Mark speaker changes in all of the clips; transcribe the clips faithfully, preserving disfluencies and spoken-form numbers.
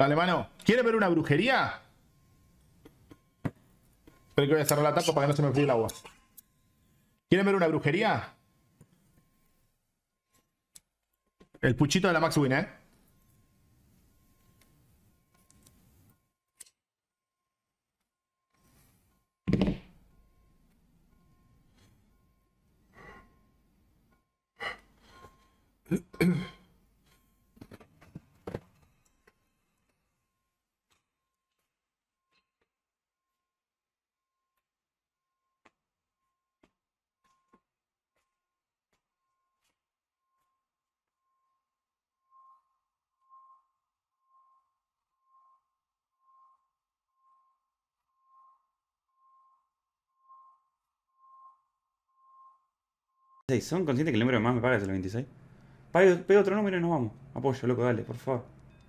Speaker 1: Vale, mano. ¿Quiere ver una brujería? Espero que voy a cerrar la tapa para que no se me fríe el agua. ¿Quieren ver una brujería? El puchito de la Max Win, ¿eh?
Speaker 2: ¿Son conscientes que el número que más me paga es el veintiséis? Pega otro número y nos vamos. Apoyo, loco, dale, por favor.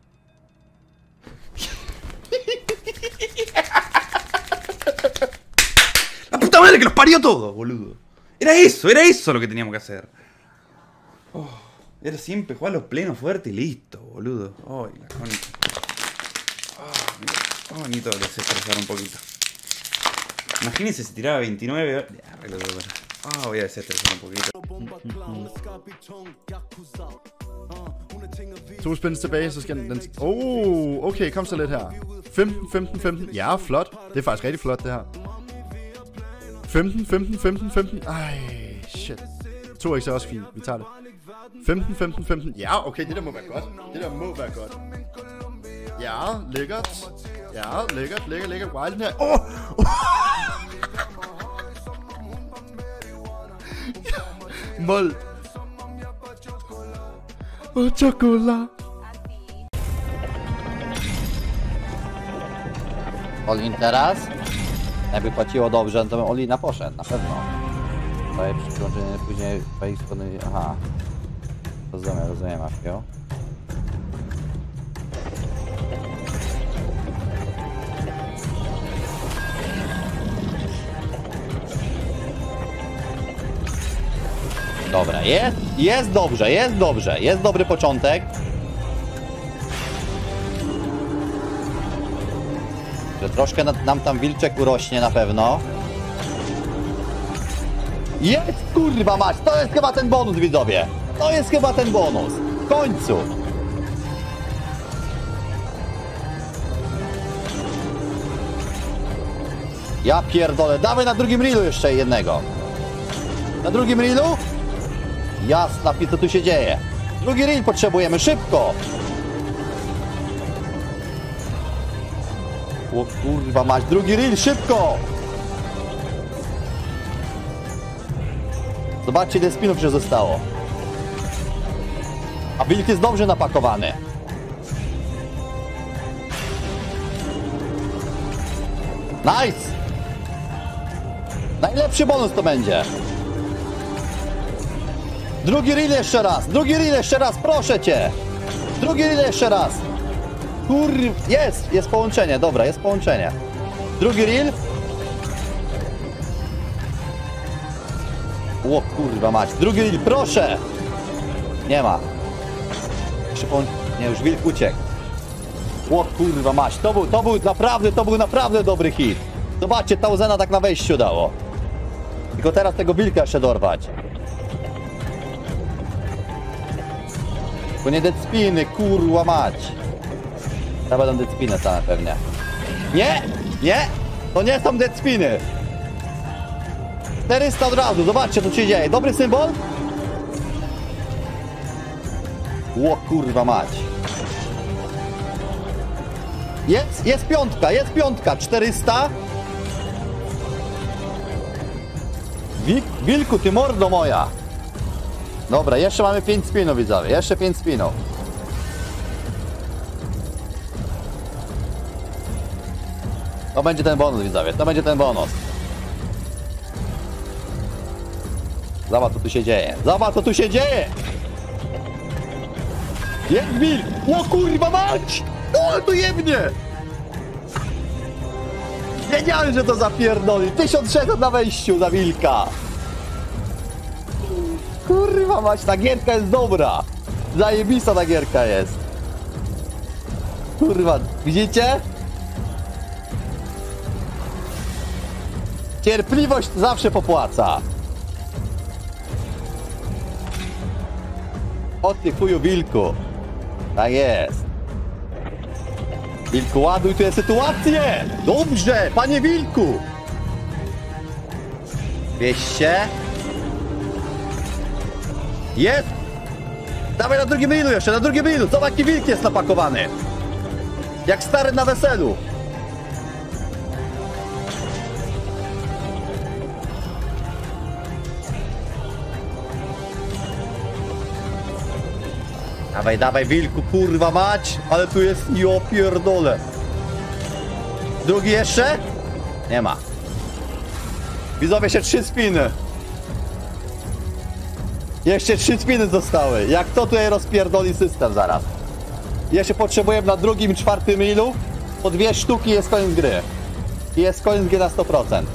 Speaker 2: ¡La puta madre que los parió todos, boludo! Era eso, era eso lo que teníamos que hacer. Oh, era siempre jugar los plenos fuertes y listo, boludo. Ay, la concha. Oh, mira. Oh, bonito desestresar un poquito. Imagínense si tiraba veintinueve. Ya, arreglo todo. Ah, voy a desestresar un poquito.
Speaker 3: To spins tilbage, så skal den... den oh, okay, kom så lidt her. femten, femten, femten. Ja, flot. Det er faktisk rigtig flot, det her. femten, femten, femten, femten. Ej, shit. to x er også fint. Vi tager det. femten, femten, femten. Ja, okay, det der må være godt. Det der må være godt. Ja, lækkert. Ja, lækkert, lækkert, lækkert. Wow, den her... Åh! Oh! Mål. O czokola.
Speaker 4: Olin teraz? Jakby płaciło dobrze, no to bym Olina poszedł, na pewno. Daję przyłączenie później twojej strony. Aha. Rozumiem, rozumiem, Afio. Dobra, jest, jest dobrze, jest dobrze, jest dobry początek. Że troszkę nam tam wilczek urośnie na pewno. Jest, kurwa mać, to jest chyba ten bonus, widzowie. To jest chyba ten bonus. W końcu. Ja pierdolę, dawaj na drugim reelu jeszcze jednego. Na drugim reelu? Jasna, co tu się dzieje? Drugi reel potrzebujemy, szybko! O kurwa mać, drugi reel, szybko! Zobaczcie, ile spinów się zostało. A wilk jest dobrze napakowany. Nice! Najlepszy bonus to będzie. Drugi reel jeszcze raz, drugi reel jeszcze raz, proszę cię! Drugi reel jeszcze raz! Kur... Jest, jest połączenie, dobra, jest połączenie. Drugi reel. O kurwa mać, drugi reel, proszę! Nie ma. Jeszcze połą... Nie, już wilk uciekł. O kurwa mać, to był, to był naprawdę, to był naprawdę dobry hit. Zobaczcie, Tauzena tak na wejściu dało. Tylko teraz tego wilka jeszcze dorwać. Tylko nie deadspiny, kurwa mać. To będą deadspiny same pewnie. Nie! Nie! To nie są deadspiny! czterysta od razu, zobaczcie co się dzieje. Dobry symbol? Ło kurwa mać. Jest, jest piątka, jest piątka. czterysta. Wilk, wilku, ty mordo moja. Dobra, jeszcze mamy pięć spinów, widzowie. Jeszcze pięć spinów. To będzie ten bonus, widzowie. To będzie ten bonus. Zobacz, co tu się dzieje. Zobacz, co tu się dzieje. Jest wilk. O kurwa mać. O, tu jebnie. Wiedziałem, że to zapierdoli. tysiąc sześćset na wejściu za wilka. Kurwa mać, ta gierka jest dobra. Zajebista ta gierka jest. kurwa, widzicie? Cierpliwość zawsze popłaca. O ty chuju wilku. Tak jest. Wilku, ładuj tę sytuację! Dobrze, panie wilku! dwieście. Jest! Dawaj na drugim rilu jeszcze, na drugim rilu! Zobacz, jaki wilk jest napakowany! Jak stary na weselu! Dawaj, dawaj, wilku, kurwa mać! Ale tu jest, jo pierdolę! Drugi jeszcze? Nie ma. Widzowie, się trzy spiny. Jeszcze trzy spiny zostały. Jak to tutaj rozpierdoli system zaraz. Jeszcze potrzebuję na drugim i czwartym rilu. Po dwie sztuki jest koniec gry. I jest koniec gry na sto procent.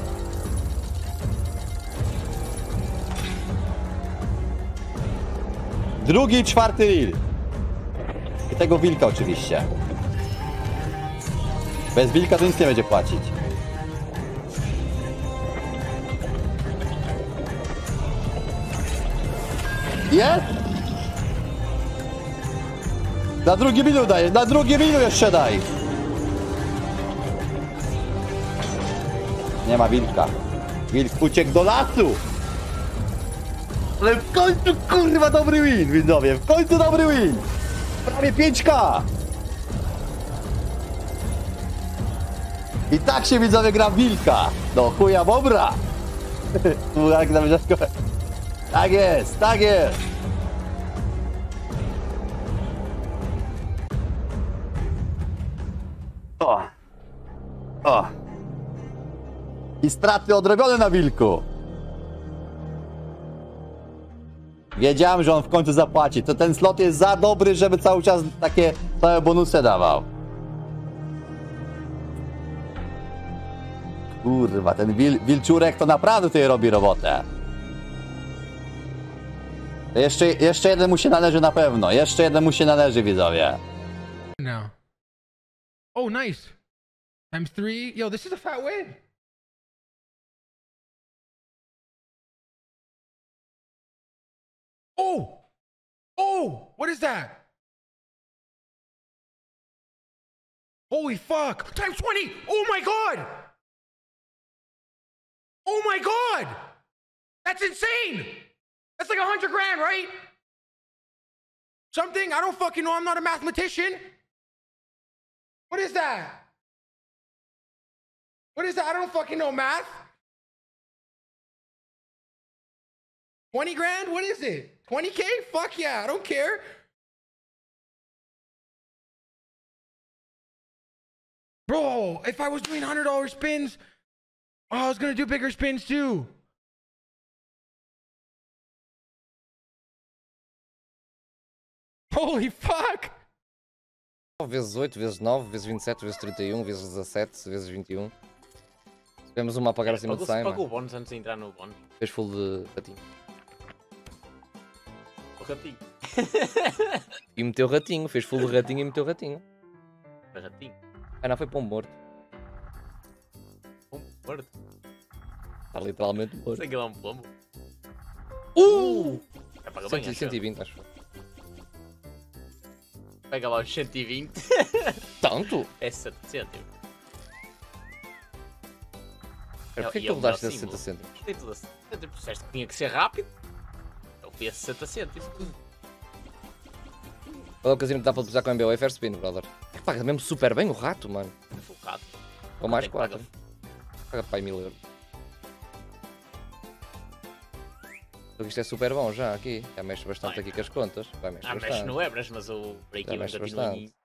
Speaker 4: Drugi i czwarty reel. I tego wilka oczywiście. Bez wilka to nic nie będzie płacić. Jest? Na drugi milu daj, na drugi milu jeszcze daj. Nie ma wilka. Wilk uciekł do lasu. Ale w końcu kurwa dobry win, widzowie. W końcu dobry win. Prawie pięć ka. I tak się widzowie gra w wilka. Do chuja bobra. Tak jest, tak jest. O. O. I straty odrobione na wilku. Wiedziałem, że on w końcu zapłaci. To ten slot jest za dobry, żeby cały czas takie całe bonusy dawał. Kurwa, ten wil, wilczurek to naprawdę tutaj robi robotę. Jeszcze, jeszcze jeden mu się należy na pewno. Jeszcze jeden mu się należy, widzowie.
Speaker 5: Now. Oh, nice. Times three. Yo, this is a fat win. Oh! Oh! What is that? Holy fuck! Times twenty! Oh my god! Oh my god! That's insane! That's like a hundred grand, right? Something? I don't fucking know. I'm not a mathematician. What is that? What is that? I don't fucking know math. twenty grand? What is it? twenty K? Fuck yeah, I don't care. Bro, if I was doing one hundred dollar spins, oh, I was gonna do bigger spins too. Holy fuck!
Speaker 6: Vezes oito, vezes nove, vezes vinte e sete, vezes trinta e um, vezes dezassete, vezes vinte e um. Tivemos uma a pagar acima de cem.
Speaker 7: Pagou o bónus antes de entrar no bónus.
Speaker 6: Fez full de ratinho.
Speaker 7: O ratinho.
Speaker 6: E meteu ratinho, fez full de ratinho e meteu ratinho.
Speaker 7: Foi ratinho.
Speaker 6: Ah não, foi pombo morto.
Speaker 7: Pombo morto.
Speaker 6: Está literalmente morto.
Speaker 7: Sei que ele é um pombo.
Speaker 6: Uh!
Speaker 7: É paga bem,
Speaker 6: cento e vinte, acho.
Speaker 7: Pega lá os cento e vinte.
Speaker 6: Tanto?
Speaker 7: É sessenta cêntimos.
Speaker 6: Porquê que tu rodaste a sessenta cêntimos?
Speaker 7: Tem tudo a sessenta cêntimos. Disseste que tinha que ser rápido. Eu fui a sessenta cêntimos.
Speaker 6: Qual é o casino que dá para utilizar com o M B A? First spin, brother. É que paga mesmo super bem o rato, mano.
Speaker 7: Focado.
Speaker 6: Ou mais
Speaker 7: Tem que
Speaker 6: quatro.
Speaker 7: pagar.
Speaker 6: Paga para aí mil euros. Porque isto é super bom já aqui. Já mexe bastante
Speaker 7: Vai.
Speaker 6: aqui com as contas. Vai mexer
Speaker 7: Ah, mexe
Speaker 6: bastante.
Speaker 7: no Ebras, mas o
Speaker 6: Já
Speaker 7: break-even
Speaker 6: mexe
Speaker 7: continua
Speaker 6: bastante.
Speaker 7: em